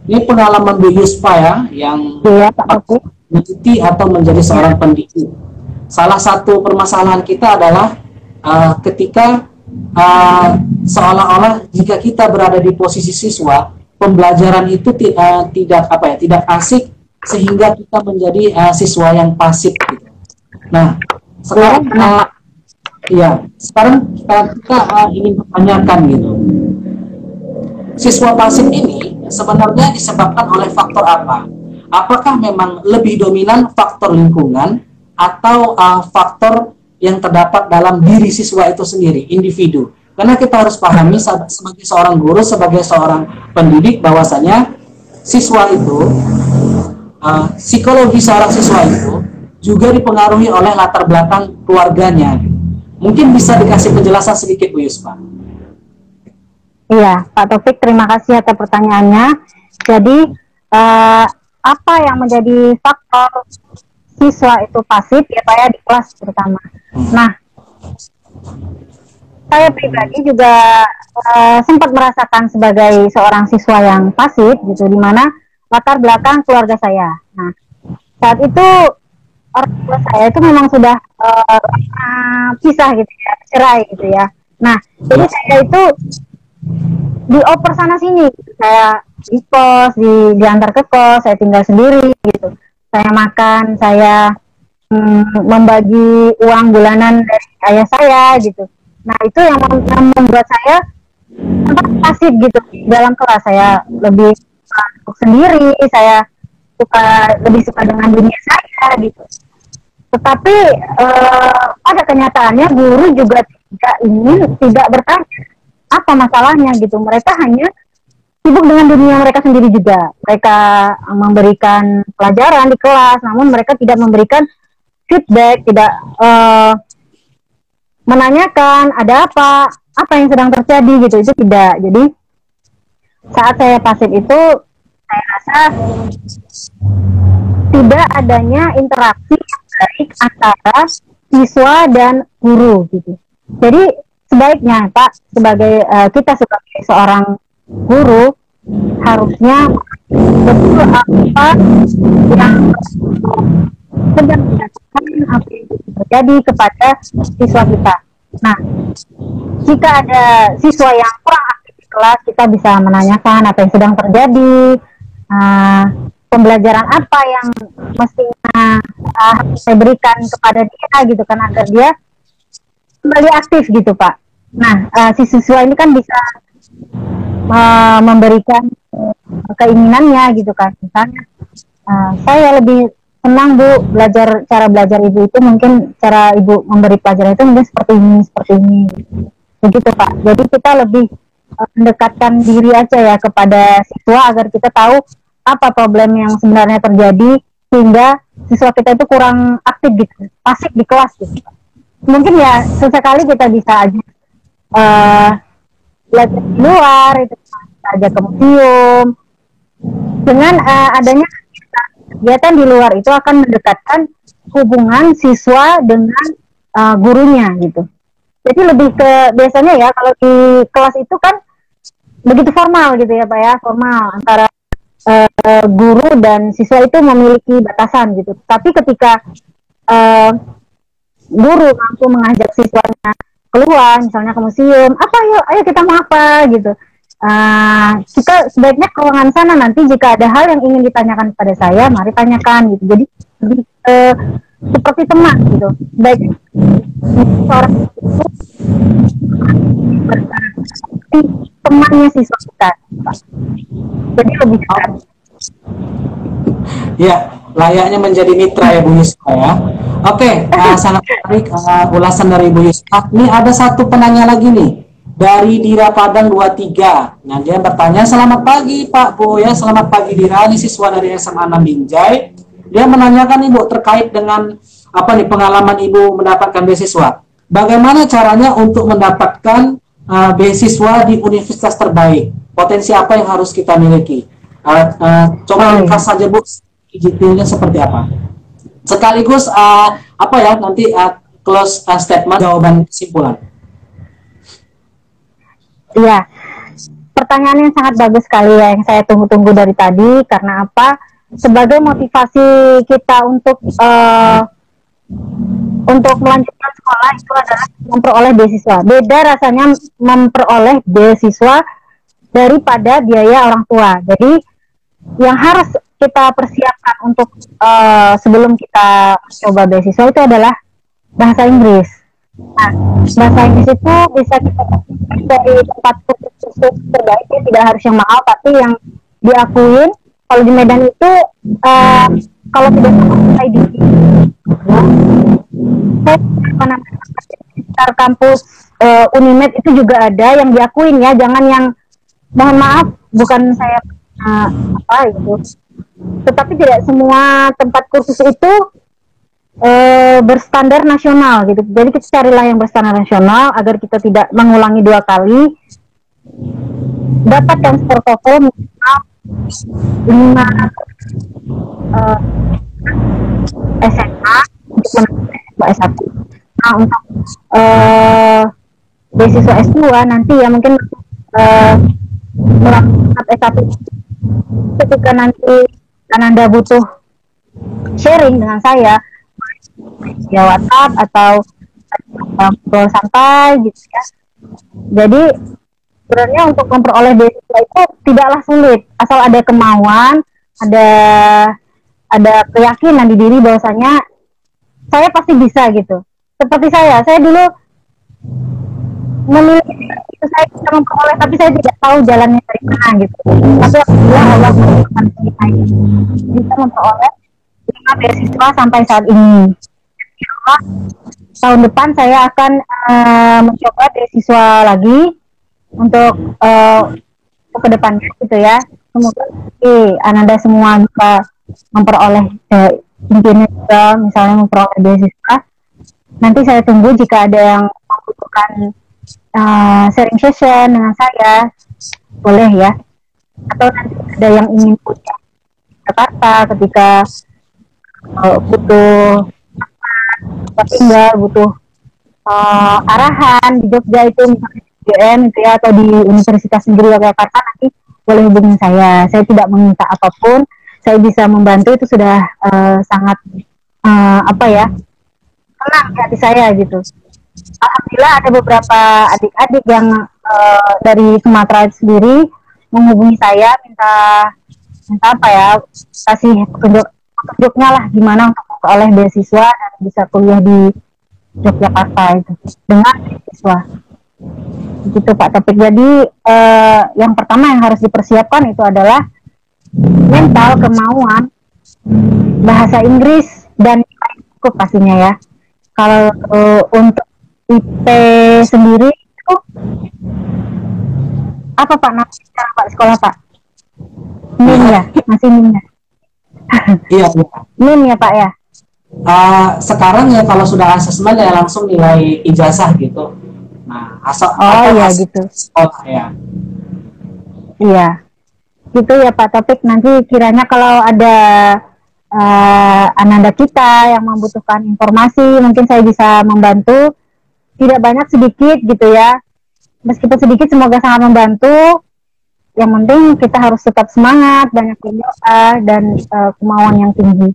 Ini pengalaman Bu Yuspa ya, yang Iya, Pak Taufik. meneliti atau menjadi seorang pendidik. Salah satu permasalahan kita adalah uh, ketika uh, seolah-olah jika kita berada di posisi siswa, pembelajaran itu uh, tidak apa ya, tidak asik sehingga kita menjadi uh, siswa yang pasif. Gitu. Nah, sekarang uh, ya, sekarang kita, kita uh, ingin bertanyakan gitu. Siswa pasif ini sebenarnya disebabkan oleh faktor apa? Apakah memang lebih dominan faktor lingkungan atau uh, faktor yang terdapat dalam diri siswa itu sendiri, individu? Karena kita harus pahami sebagai seorang guru, sebagai seorang pendidik, bahwasanya siswa itu, uh, psikologi seorang siswa itu juga dipengaruhi oleh latar belakang keluarganya. Mungkin bisa dikasih penjelasan sedikit, Bu Yuspa. Iya, Pak Taufik, terima kasih atas pertanyaannya. Jadi, uh, apa yang menjadi faktor siswa itu pasif, ya Pak ya, di kelas terutama. Nah, saya pribadi juga uh, sempat merasakan sebagai seorang siswa yang pasif, gitu, di mana latar belakang keluarga saya. Nah, saat itu orang tua saya itu memang sudah uh, uh, pisah gitu ya, cerai gitu ya. Nah, jadi saya itu dioper sana sini, saya di kos, di diantar ke kos, saya tinggal sendiri gitu. Saya makan, saya mm, membagi uang bulanan dari ayah saya gitu. Nah, itu yang, mem yang membuat saya sempat pasif gitu dalam kelas. Saya lebih suka sendiri, saya suka lebih suka dengan dunia saya gitu. Tetapi eh, pada kenyataannya guru juga tidak ingin, tidak bertanya apa masalahnya gitu. Mereka hanya sibuk dengan dunia mereka sendiri juga. Mereka memberikan pelajaran di kelas, namun mereka tidak memberikan feedback, tidak uh, menanyakan ada apa, apa yang sedang terjadi gitu. Itu tidak. Jadi saat saya pasif itu, saya rasa tidak adanya interaksi yang baik antara siswa dan guru gitu. Jadi sebaiknya Pak, sebagai uh, kita sebagai seorang guru harusnya betul apa yang sedang dilakukan, apa yang terjadi kepada siswa kita. Nah, jika ada siswa yang kurang aktif di kelas, kita bisa menanyakan apa yang sedang terjadi, uh, pembelajaran apa yang mestinya uh, saya berikan kepada dia gitu kan, agar dia kembali aktif gitu Pak. Nah, uh, si siswa ini kan bisa uh, memberikan uh, keinginannya gitu kan. Misalnya, uh, saya lebih senang Bu belajar, cara belajar Ibu itu mungkin cara Ibu memberi pelajaran itu mungkin seperti ini, seperti ini. Begitu Pak. Jadi kita lebih uh, mendekatkan diri aja ya kepada siswa agar kita tahu apa problem yang sebenarnya terjadi sehingga siswa kita itu kurang aktif gitu, pasif di kelas gitu. Mungkin ya sesekali kita bisa aja uh, belajar di luar, itu bisa aja ke museum. Dengan uh, adanya kegiatan di luar itu akan mendekatkan hubungan siswa dengan uh, gurunya gitu. Jadi lebih ke biasanya ya kalau di kelas itu kan begitu formal gitu ya Pak ya, formal antara uh, guru dan siswa itu memiliki batasan gitu. Tapi ketika uh, guru mampu mengajak siswanya keluar, misalnya ke museum, apa yuk, ayo kita mau apa gitu. Uh, kita sebaiknya ke ruangan sana, nanti jika ada hal yang ingin ditanyakan kepada saya, mari tanyakan gitu. Jadi lebih uh, seperti teman gitu. Baik seorang itu temannya siswa kita. Jadi lebih dekat. Ya, layaknya menjadi mitra ya Bu Yuspa ya. Oke, uh, sangat menarik uh, ulasan dari Bu Yuspa. Ini ada satu penanya lagi nih dari Dira Padang dua puluh tiga. Nah, dia bertanya, selamat pagi Pak Bu ya, selamat pagi Dira, ini siswa dari S M A enam Binjai. Dia menanyakan Ibu terkait dengan apa nih pengalaman Ibu mendapatkan beasiswa. Bagaimana caranya untuk mendapatkan uh, beasiswa di universitas terbaik? Potensi apa yang harus kita miliki? Uh, uh, coba ringkas saja Bu, detailnya seperti apa? Sekaligus uh, apa ya nanti uh, close uh, statement, jawaban kesimpulan. Iya. pertanyaan yang sangat bagus sekali ya, yang saya tunggu-tunggu dari tadi. Karena apa? Sebagai motivasi kita untuk uh, untuk melanjutkan sekolah itu adalah memperoleh beasiswa. Beda rasanya memperoleh beasiswa daripada biaya orang tua. Jadi yang harus kita persiapkan untuk uh, sebelum kita coba beasiswa itu adalah bahasa Inggris. Nah, bahasa Inggris itu bisa kita dari tempat kursus terbaik, ya, tidak harus yang mahal, tapi yang diakuin. Kalau di Medan itu uh, kalau tidak sampai di sekitar kampus uh, Unimed itu juga ada yang diakuin ya, jangan yang mohon maaf bukan saya uh, apa itu, tetapi tidak semua tempat kursus itu uh, berstandar nasional gitu. Jadi kita carilah yang berstandar nasional agar kita tidak mengulangi dua kali. Dapatkan skor TOEFL minimal lima uh, S M A untuk menempuh S satu. Nah, untuk uh, beasiswa S dua nanti ya mungkin uh, melakukan S satu ketika nanti Ananda butuh sharing dengan saya ya WhatsApp atau ngobrol santai gitu ya. Jadi sebenarnya untuk memperoleh beasiswa itu tidaklah sulit, asal ada kemauan, ada ada keyakinan di diri bahwasanya saya pasti bisa gitu. Seperti saya, saya dulu memilih itu saya bisa memperoleh, tapi saya tidak tahu jalannya dari mana gitu. Tapi alhamdulillah Allah memberikan saya bisa memperoleh lima beasiswa sampai saat ini. Insya tahun depan saya akan uh, mencoba beasiswa lagi untuk uh, ke depannya gitu ya. Semoga eh, Ananda semua bisa memperoleh eh, intinya juga misalnya memperoleh beasiswa. Nanti saya tunggu jika ada yang membutuhkan uh, sharing session dengan saya, boleh ya. Atau nanti ada yang ingin punya Jakarta ketika uh, butuh tempat tinggal, butuh uh, arahan di Jogja itu misalnya di U G M itu ya, atau di Universitas Negeri Yogyakarta, nanti boleh hubungi saya. Saya tidak meminta apapun, saya bisa membantu, itu sudah uh, sangat uh, apa ya, tenang di hati saya gitu. Alhamdulillah ada beberapa adik-adik yang uh, dari Sumatera sendiri menghubungi saya, minta minta apa ya, kasih petunjuk petunjuknya lah gimana untuk oleh beasiswa dan bisa kuliah di Yogyakarta itu dengan beasiswa. Begitu Pak Topik. Jadi uh, yang pertama yang harus dipersiapkan itu adalah mental, kemauan, bahasa Inggris, dan cukup pastinya ya. Kalau uh, untuk I P sendiri itu apa Pak namanya sekarang Pak sekolah Pak? Min ya, masih Min ya? Iya. Min ya Pak ya? Uh, sekarang ya kalau sudah asesmen ya langsung nilai ijazah gitu. Nah, asal oh iya gitu. Sekolah ya. Iya. Gitu ya Pak Topik. Nanti kiranya kalau ada uh, Ananda kita yang membutuhkan informasi, mungkin saya bisa membantu. Tidak banyak, sedikit gitu ya. Meskipun sedikit semoga sangat membantu. Yang penting kita harus tetap semangat, banyak berdoa dan uh, kemauan yang tinggi.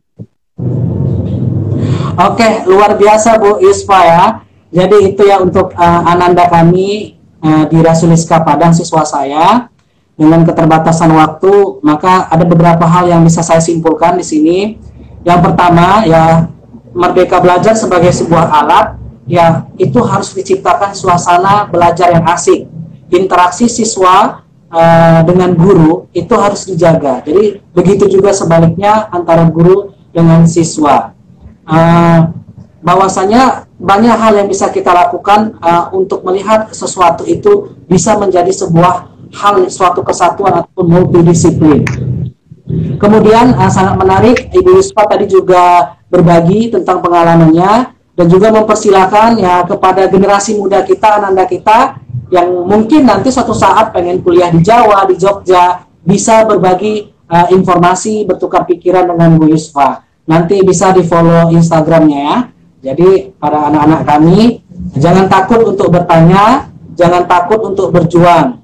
Oke, luar biasa Bu Yusfa ya. Jadi itu ya untuk uh, Ananda kami uh, di Rasuliska Padang, siswa saya. Dengan keterbatasan waktu, maka ada beberapa hal yang bisa saya simpulkan di sini. Yang pertama ya, Merdeka Belajar sebagai sebuah alat, ya itu harus diciptakan suasana belajar yang asik. Interaksi siswa uh, dengan guru itu harus dijaga. Jadi begitu juga sebaliknya antara guru dengan siswa. Uh, bahwasanya banyak hal yang bisa kita lakukan uh, untuk melihat sesuatu itu bisa menjadi sebuah hal, suatu kesatuan ataupun multidisiplin. Kemudian uh, sangat menarik Ibu Yusfa tadi juga berbagi tentang pengalamannya dan juga mempersilahkan ya kepada generasi muda kita, Ananda kita yang mungkin nanti suatu saat pengen kuliah di Jawa, di Jogja, bisa berbagi uh, informasi, bertukar pikiran dengan Bu Yusfa. Nanti bisa di follow Instagramnya ya. Jadi para anak-anak kami, jangan takut untuk bertanya, jangan takut untuk berjuang.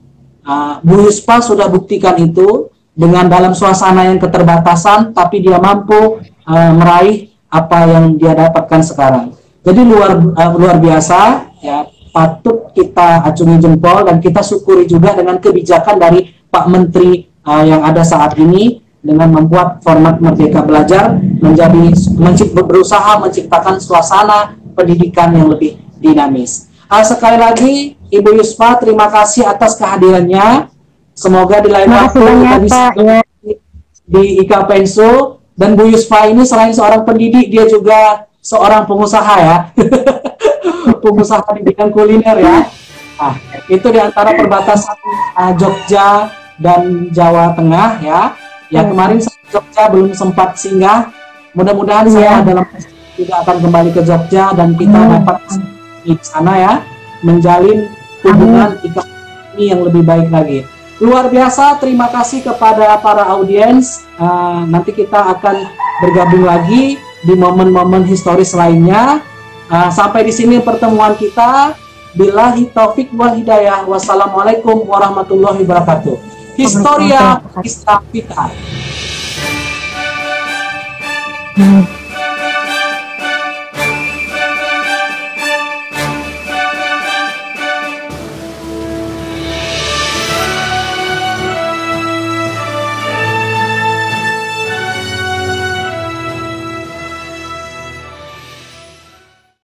Uh, Bu Yuspa sudah buktikan itu dengan dalam suasana yang keterbatasan, tapi dia mampu uh, meraih apa yang dia dapatkan sekarang. Jadi luar uh, luar biasa, ya, patut kita acungi jempol dan kita syukuri juga dengan kebijakan dari Pak Menteri uh, yang ada saat ini dengan membuat format Merdeka Belajar menjadi mencipt, berusaha menciptakan suasana pendidikan yang lebih dinamis. Uh, sekali lagi Ibu Yuspa, terima kasih atas kehadirannya. Semoga di lain waktu kita bisa ya. Di I K Pensu. Dan Bu Yuspa ini selain seorang pendidik, dia juga seorang pengusaha ya. Pengusaha di bidang kuliner ya. Nah, itu di antara perbatasan uh, Jogja dan Jawa Tengah ya. Ya kemarin Jogja belum sempat singgah. Mudah-mudahan ya. Saya dalam tidak akan kembali ke Jogja dan kita hmm. dapat di sana ya menjalin hubungan I K ini yang lebih baik lagi. Luar biasa, terima kasih kepada para audiens. Uh, nanti kita akan bergabung lagi di momen-momen historis lainnya. Uh, sampai di sini pertemuan kita. Billahi taufik wal hidayah. Wassalamualaikum warahmatullahi wabarakatuh. Historia Islam kita.